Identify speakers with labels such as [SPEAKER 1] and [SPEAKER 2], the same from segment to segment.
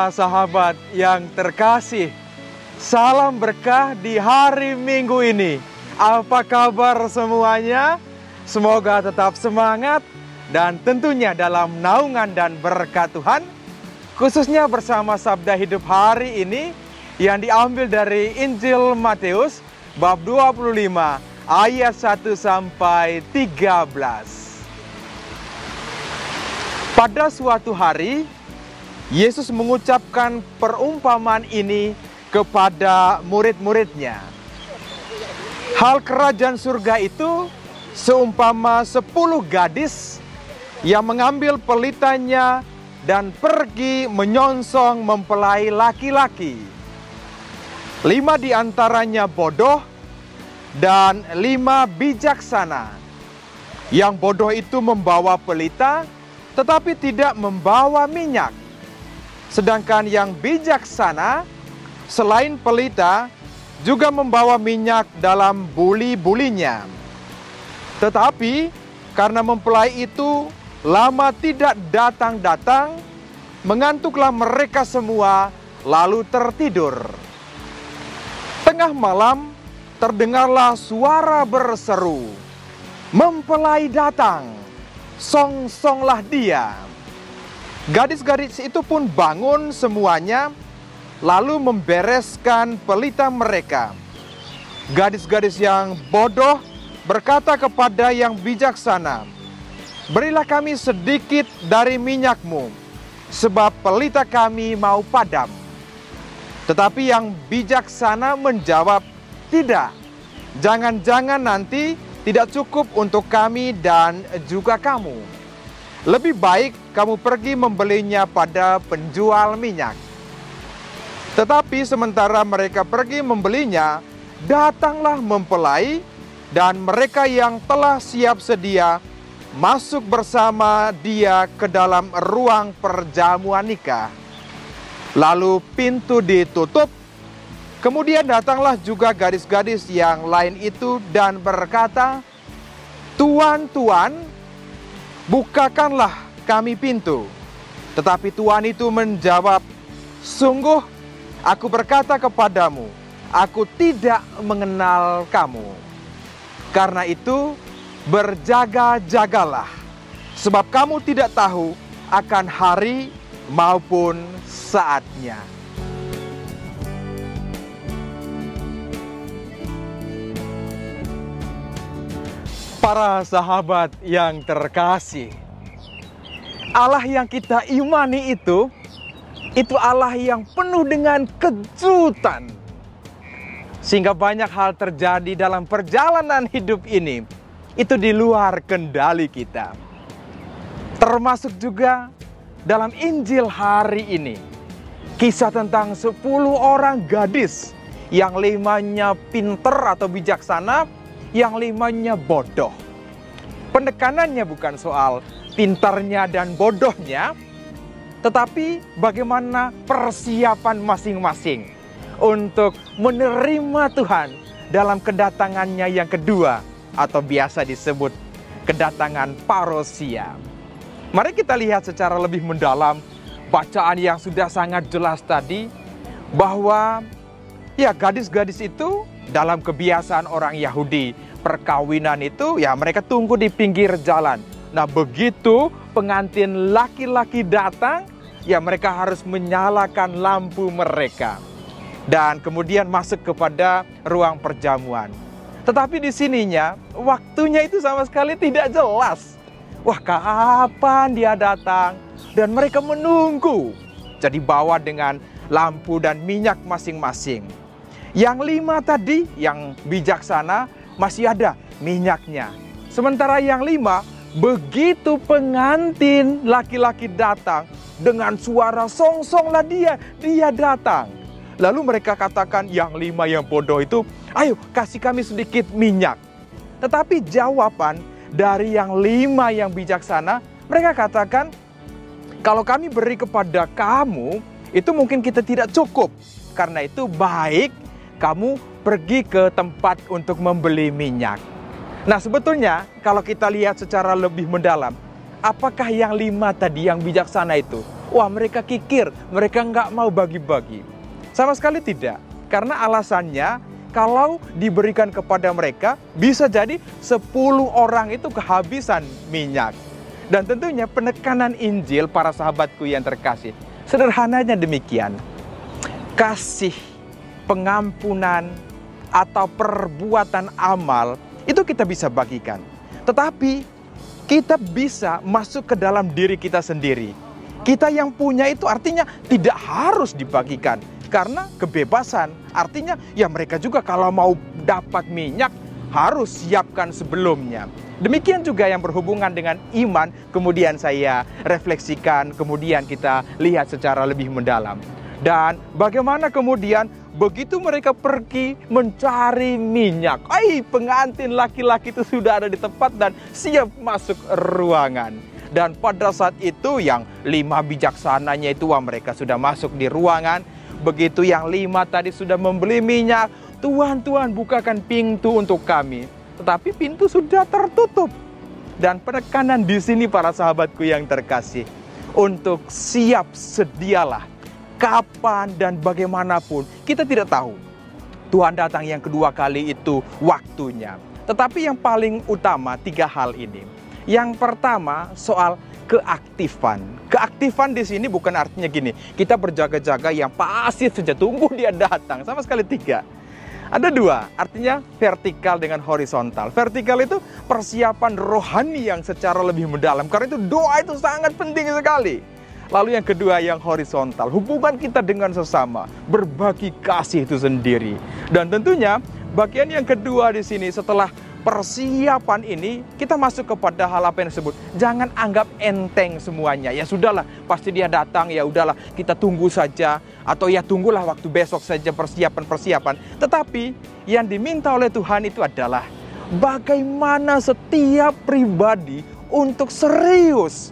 [SPEAKER 1] Para sahabat yang terkasih, salam berkah di hari Minggu ini. Apa kabar semuanya? Semoga tetap semangat dan tentunya dalam naungan dan berkat Tuhan, khususnya bersama Sabda Hidup hari ini yang diambil dari Injil Matius bab 25 ayat 1 sampai 13. Pada suatu hari, Yesus mengucapkan perumpamaan ini kepada murid-muridnya. Hal kerajaan surga itu seumpama 10 gadis yang mengambil pelitanya dan pergi menyongsong mempelai laki-laki. 5 di antaranya bodoh dan 5 bijaksana. Yang bodoh itu membawa pelita tetapi tidak membawa minyak. Sedangkan yang bijaksana, selain pelita, juga membawa minyak dalam buli-bulinya. Tetapi karena mempelai itu lama tidak datang-datang, mengantuklah mereka semua lalu tertidur. Tengah malam terdengarlah suara berseru, "Mempelai datang, songsonglah dia." Gadis-gadis itu pun bangun semuanya, lalu membereskan pelita mereka. Gadis-gadis yang bodoh berkata kepada yang bijaksana, "Berilah kami sedikit dari minyakmu, sebab pelita kami mau padam." Tetapi yang bijaksana menjawab, "Tidak, jangan-jangan nanti tidak cukup untuk kami dan juga kamu. Lebih baik kamu pergi membelinya pada penjual minyak." Tetapi sementara mereka pergi membelinya, datanglah mempelai, dan mereka yang telah siap sedia masuk bersama dia ke dalam ruang perjamuan nikah. Lalu pintu ditutup. Kemudian datanglah juga gadis-gadis yang lain itu dan berkata, "Tuan, Tuan, bukakanlah kami pintu." Tetapi Tuan itu menjawab, "Sungguh, aku berkata kepadamu, aku tidak mengenal kamu. Karena itu, berjaga-jagalah, sebab kamu tidak tahu akan hari maupun saatnya." Para sahabat yang terkasih, Allah yang kita imani itu Allah yang penuh dengan kejutan. Sehingga banyak hal terjadi dalam perjalanan hidup ini, itu di luar kendali kita. Termasuk juga dalam Injil hari ini, kisah tentang 10 orang gadis, yang 5-nya pinter atau bijaksana, yang 5-nya bodoh. Penekanannya bukan soal pintarnya dan bodohnya, tetapi bagaimana persiapan masing-masing untuk menerima Tuhan dalam kedatangannya yang kedua, atau biasa disebut kedatangan parousia. Mari kita lihat secara lebih mendalam bacaan yang sudah sangat jelas tadi, bahwa ya gadis-gadis itu dalam kebiasaan orang Yahudi, perkawinan itu ya mereka tunggu di pinggir jalan. Nah, begitu pengantin laki-laki datang, ya mereka harus menyalakan lampu mereka dan kemudian masuk kepada ruang perjamuan. Tetapi di sininya waktunya itu sama sekali tidak jelas. Wah, kapan dia datang? Dan mereka menunggu. Jadi bawa dengan lampu dan minyak masing-masing. Yang 5 tadi, yang bijaksana, masih ada minyaknya. Sementara yang 5, begitu pengantin laki-laki datang, dengan suara songsonglah dia datang. Lalu mereka katakan yang 5 yang bodoh itu, "Ayo kasih kami sedikit minyak." Tetapi jawaban dari yang 5 yang bijaksana, mereka katakan, "Kalau kami beri kepada kamu, itu mungkin kita tidak cukup. Karena itu baik kamu pergi ke tempat untuk membeli minyak." Nah, sebetulnya kalau kita lihat secara lebih mendalam, apakah yang 5 tadi yang bijaksana itu Wah, mereka kikir, mereka nggak mau bagi-bagi. Sama sekali tidak. Karena alasannya, kalau diberikan kepada mereka, bisa jadi 10 orang itu kehabisan minyak. Dan tentunya penekanan Injil para sahabatku yang terkasih, sederhananya demikian. Kasih, pengampunan, atau perbuatan amal, itu kita bisa bagikan. Tetapi, kita bisa masuk ke dalam diri kita sendiri. Kita yang punya itu artinya tidak harus dibagikan. Karena kebebasan, artinya ya mereka juga kalau mau dapat minyak, harus siapkan sebelumnya. Demikian juga yang berhubungan dengan iman, kemudian saya refleksikan, kemudian kita lihat secara lebih mendalam. Dan bagaimana kemudian begitu mereka pergi mencari minyak, pengantin laki-laki itu sudah ada di tempat dan siap masuk ruangan. Dan pada saat itu yang 5 bijaksananya itu, mereka sudah masuk di ruangan. Begitu yang 5 tadi sudah membeli minyak, Tuhan, Tuhan bukakan pintu untuk kami. Tetapi pintu sudah tertutup. Dan penekanan di sini para sahabatku yang terkasih, untuk siap sedialah. Kapan dan bagaimanapun, kita tidak tahu. Tuhan datang yang kedua kali itu waktunya. Tetapi yang paling utama 3 hal ini. Yang pertama soal keaktifan. Keaktifan di sini bukan artinya gini, kita berjaga-jaga yang pasif saja tunggu dia datang. Sama sekali 3. Ada 2, artinya vertikal dengan horizontal. Vertikal itu persiapan rohani yang secara lebih mendalam. Karena itu doa itu sangat penting sekali. Lalu yang kedua yang horizontal, hubungan kita dengan sesama, berbagi kasih itu sendiri. Dan tentunya bagian yang kedua di sini setelah persiapan ini, kita masuk kepada hal apa yang disebut, jangan anggap enteng semuanya. Ya sudahlah, pasti dia datang, ya udahlah, kita tunggu saja. Atau ya tunggulah waktu besok saja persiapan-persiapan. Tetapi yang diminta oleh Tuhan itu adalah bagaimana setiap pribadi untuk serius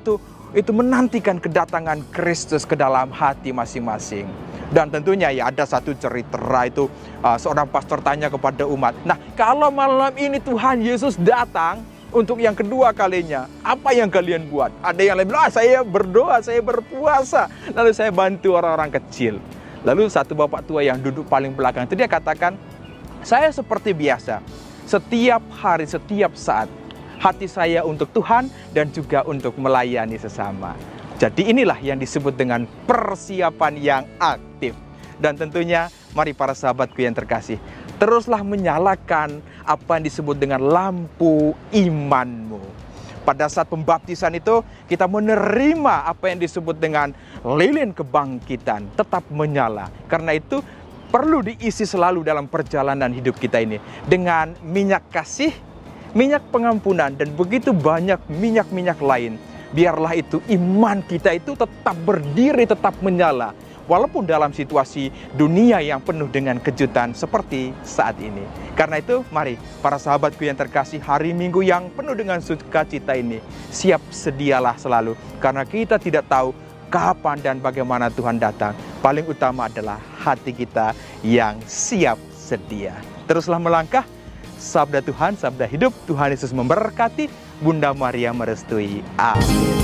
[SPEAKER 1] itu menantikan kedatangan Kristus ke dalam hati masing-masing. Dan tentunya ya ada satu cerita itu seorang pastor tanya kepada umat, nah kalau malam ini Tuhan Yesus datang untuk yang kedua kalinya, apa yang kalian buat? Ada yang bilang, saya berdoa, saya berpuasa, lalu saya bantu orang-orang kecil. Lalu satu bapak tua yang duduk paling belakang itu dia katakan, saya seperti biasa, setiap hari, setiap saat, hati saya untuk Tuhan dan juga untuk melayani sesama. Jadi inilah yang disebut dengan persiapan yang aktif. Dan tentunya mari para sahabatku yang terkasih, teruslah menyalakan apa yang disebut dengan lampu imanmu. Pada saat pembaptisan itu kita menerima apa yang disebut dengan lilin kebangkitan, tetap menyala. Karena itu perlu diisi selalu dalam perjalanan hidup kita ini dengan minyak kasih, minyak pengampunan, dan begitu banyak minyak-minyak lain. Biarlah itu iman kita itu tetap berdiri, tetap menyala. Walaupun dalam situasi dunia yang penuh dengan kejutan seperti saat ini. Karena itu mari para sahabatku yang terkasih, hari Minggu yang penuh dengan sukacita ini, siap sedialah selalu. Karena kita tidak tahu kapan dan bagaimana Tuhan datang. Paling utama adalah hati kita yang siap sedia. Teruslah melangkah. Sabda Tuhan, sabda hidup. Tuhan Yesus memberkati. Bunda Maria merestui. Amin.